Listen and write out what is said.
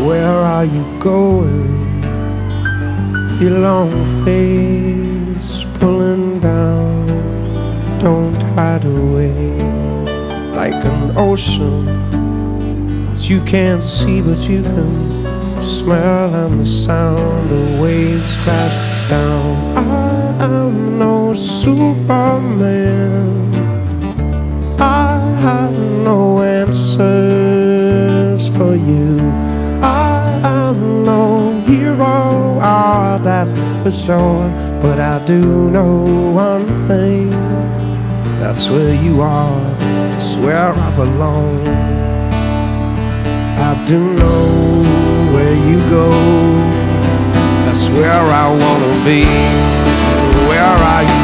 Where are you going? Your long face pulling down. Don't hide away like an ocean that you can't see but you can smell, and the sound of waves crash down. I am no Superman. I have no answers for you. I am no hero, oh, that's for sure. But I do know one thing, that's where you are, just where I belong. I do know where you go, that's where I wanna be. Where are you